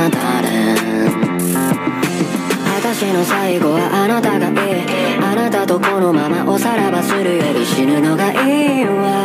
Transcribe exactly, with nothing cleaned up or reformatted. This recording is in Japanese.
なたで、私の最後はあなたがいい。あなたとこのままおさらばするより死ぬのがいいわ。